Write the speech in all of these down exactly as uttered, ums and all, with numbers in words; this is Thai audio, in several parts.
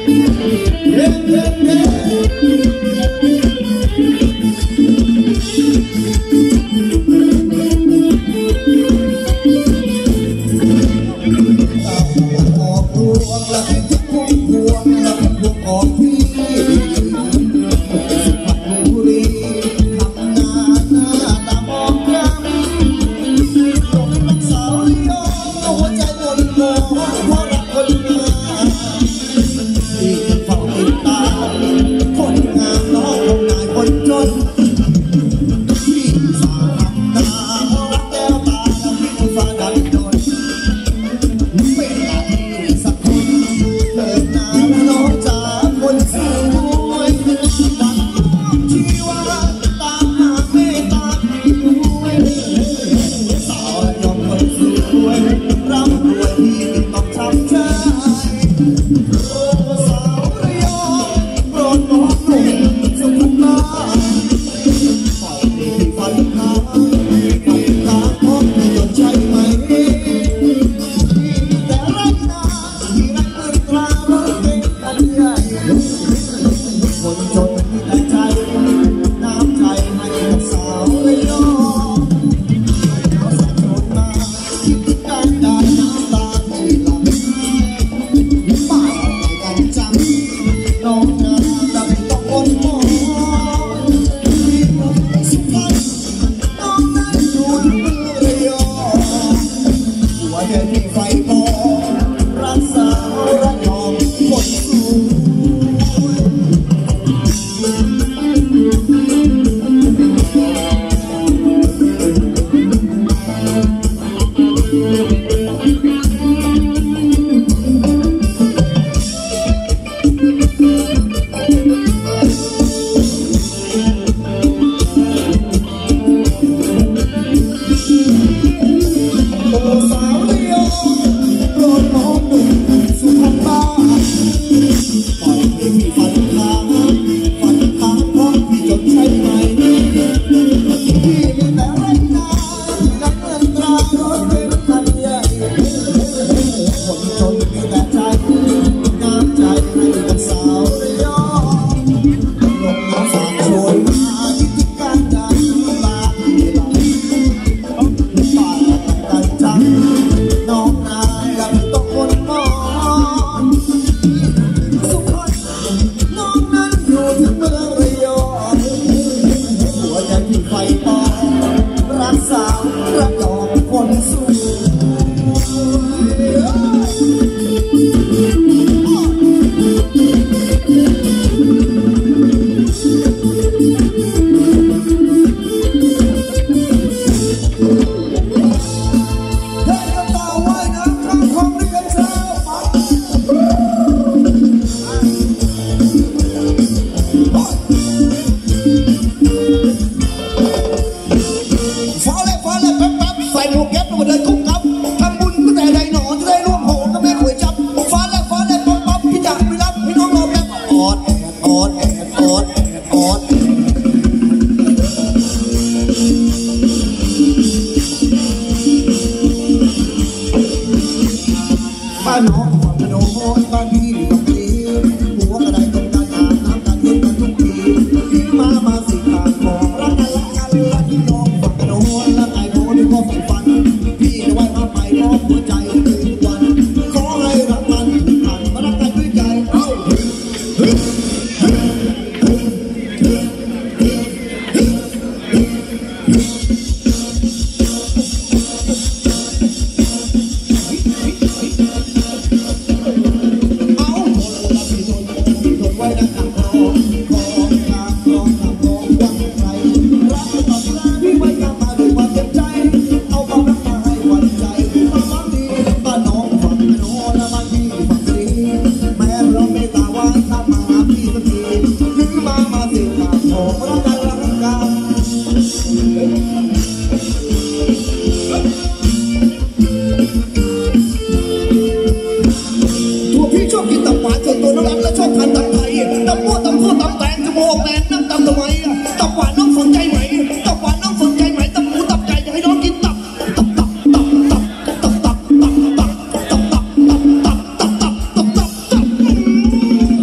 เ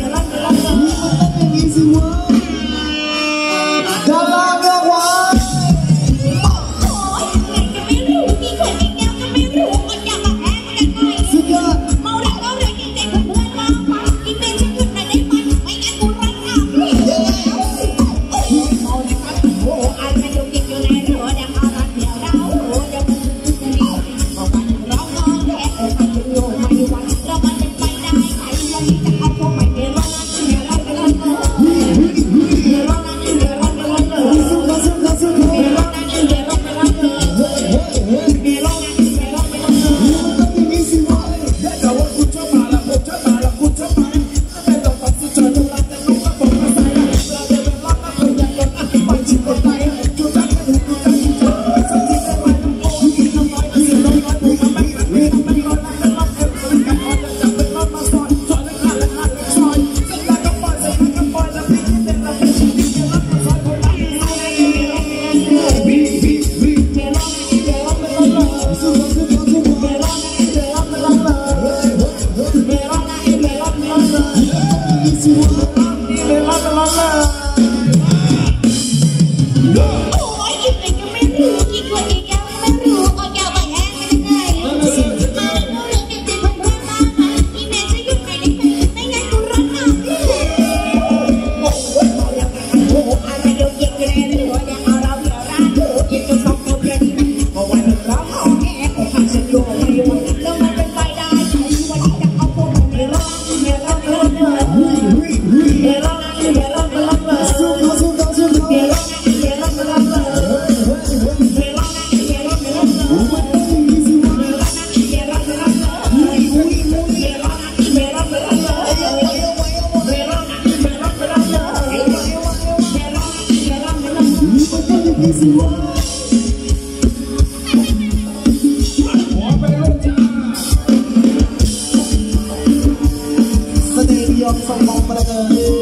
ดี๋ยวเราจะลองดูมีสิวะด้านล่างเรียกว่าโอ้ยไงก็ไม่รู้มีเคยมีแก้วก็ไม่รู้ก็อยากมาแพ้กันหน่อยสุดยอดเมาแล้วเราเลยกินเด็กเพื่อนมาไปกินเด็กฉันหยุดหน่อยได้ไหมไม่งั้นกูรันอ่ะเมาแล้วกันโอ้อะไรดูกินอยู่ในหัวเดี๋ยวเอารักเดี๋ยวเราโอ้เดี๋ยวมันจะดีมีเสียงหัวไปเลยจ้าเสน่ห์ยอมสมองมาเลย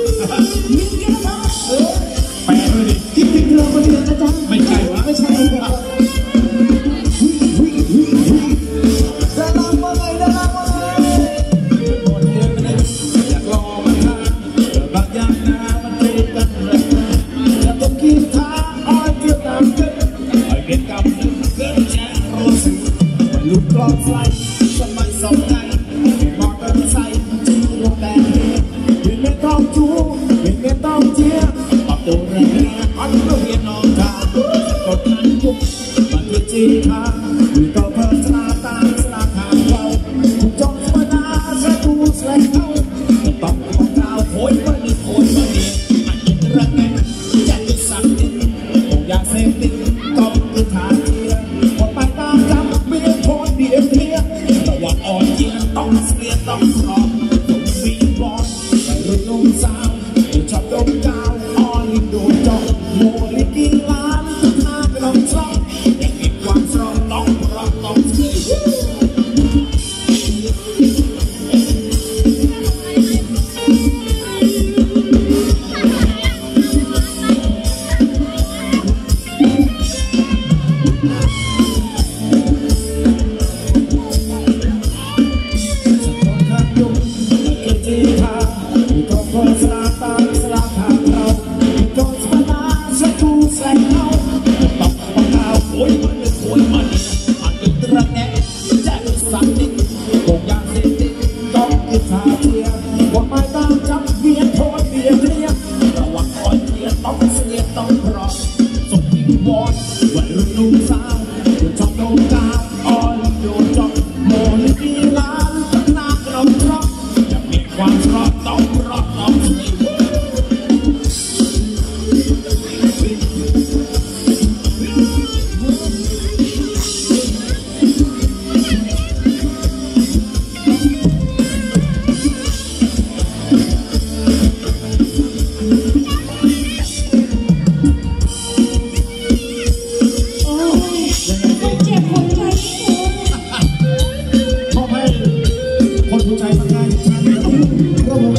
แปลเลยดิคิดถึงเราคนเดียวนะจ๊ะไม่ใช่วะไม่ใช่ครับดารามาเลยดารามาเลยอยากลองมันทางบางอย่างนะมันเทกันเลยจะต้องคิดทางอ้อยเกี่ยวตามกันไอ้เด็กกำเกิดแจ้งรู้สึกมันลุกกรอบไฟสมัยสองใจมอเตอร์ไซค์จีรถแดงเห็นไม่ต้องจูเห็นไม่ต้องเจียปรับตัวเรื่องนี้อันก็เรียนน้องทางกดนั้นยุบมันคือจีทางอยู่ต่อเพิ่มชนะตามสนาทางเราจงมานาจะดูแสงเขาต้องของเราโอยวันนี้โอยวันนี้อันนี้รักแน่อยากจะสั่งดินอยากเสพติดต้องคือทางเทียหมดไปตามกรรมเบี้ยโคตรเดียวเทียแต่ว่าอ่อนเยียต้องเสียต้องรอต้องวีบอลแต่รุ่นนุ่มสาวชอบดมกาวอ่อนลิโดจอกโมลิกิลานหน้าก็ต้องชอบอยากมีความสตรองต้องรักต้องเสีย ต้องรอส่งพิงวอนวัยรุ่นนุ่มสาวเดี๋ยวชอบโดนกาวอ่อนโยนจอกโมลิกีลานตั้งหน้ากระดกอยากมีความรอดต้องรอดต้องสวยชอบให้คนผู้ชายสักงานฉัน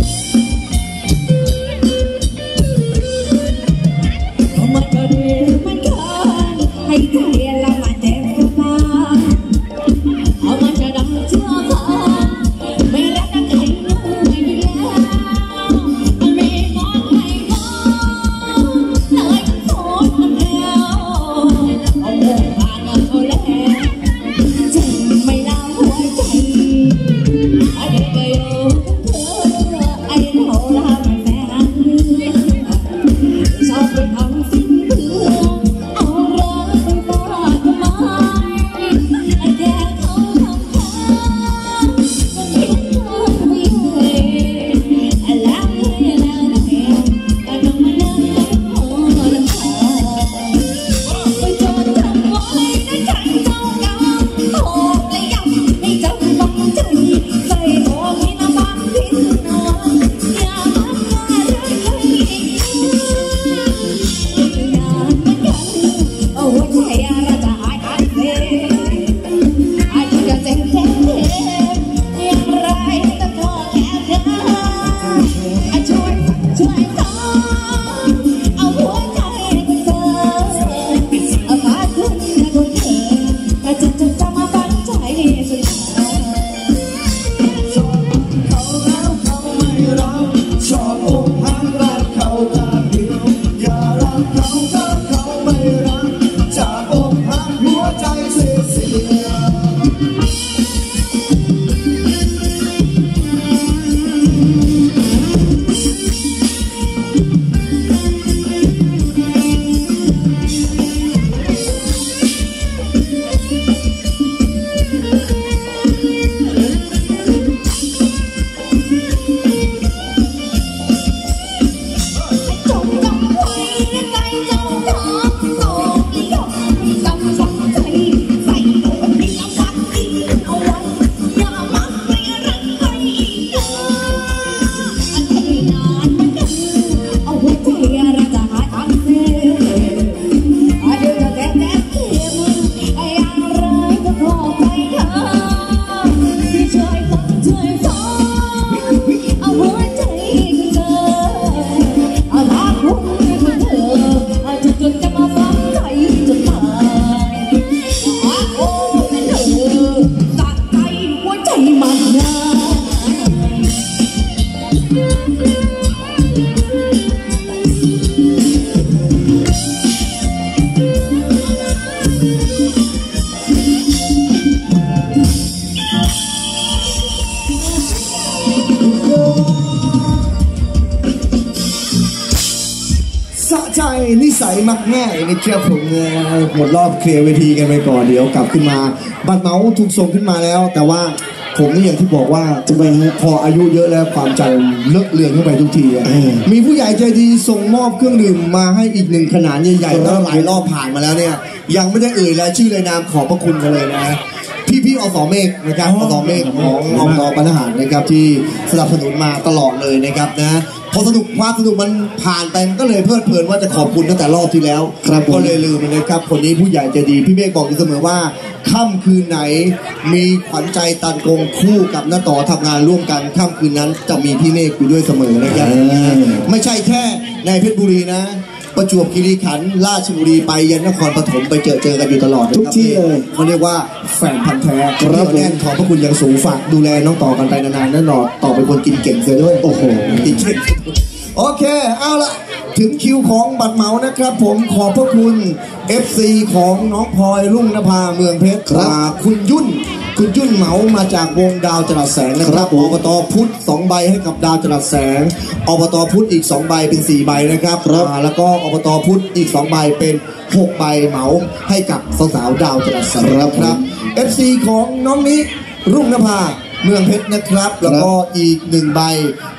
สัยมักง่ายนะครับผมหมดรอบเคลียร์เวทีกันไปก่อนเดี๋ยวกลับขึ้นมาบัตรเมาส์ถูกส่งขึ้นมาแล้ว แต่ว่าผมนี่อย่างที่บอกว่าจะไปพออายุเยอะแล้วความจำเลอะเลือนขึ้นไปทุกทีอ่ะมีผู้ใหญ่ใจดีส่งมอบเครื่องดื่มมาให้อีกหนึ่งขนาดใหญ่ๆตั้งหลายรอบผ่านมาแล้วเนี่ยยังไม่ได้เอ่ยรายชื่อเลยนามขอบพระคุณกันเลยนะพี่พี่อสเมฆนะครับอสเมฆของอบตปัญหารนะครับที่สนับสนุนมาตลอดเลยนะครับนะพอสนุกความสนุกมันผ่านไปมันก็เลยเพลิดเพลินว่าจะขอบคุณตั้งแต่รอบที่แล้วก็เลยลืมมันนะครับคนนี้ผู้ใหญ่ใจดีพี่เมฆบอกอยู่เสมอว่าค่ำคืนไหนมีขวัญใจตันกงคู่กับน้าต่อทำงานร่วมกันค่ำคืนนั้นจะมีพี่เมฆอยู่ด้วยเสมอนะครับไม่ใช่แค่ในเพชรบุรีนะประจวบคีรีขันธ์ราชบุรีไปยันนครปฐมไปเจอเจอกันอยู่ตลอดทุกที่เลยเขาเรียกว่าแฟนพันธ์แท้ครับแน่นขอบพระคุณอย่างสูงฝากดูแลน้องต่อกันไปนานๆนั่นหนอต่อเป็นคนกินเก่งเสียด้วยโอ้โหกินเก่งโอเคเอาละถึงคิวของบัตรเหมานะครับผมขอบพระคุณ เอฟ ซี ของน้องพลอยรุ่งนภาเมืองเพชรครับคุณยุ่นคุณยุ่นเหมามาจากวงดาวจรัสแสงนะครับอบตพุทธสองใบให้กับดาวจรัสแสงอบตพุทธอีกสองใบเป็นสี่ใบนะครับแล้วก็อบตพุทธอีกสองใบเป็นหกใบเหมาให้กับสาวๆดาวจรัสแสงครับ เอฟ ซี ของน้องนี้รุ่งนภาเมืองเพชรนะครับแล้วก็อีกหนึ่งใบ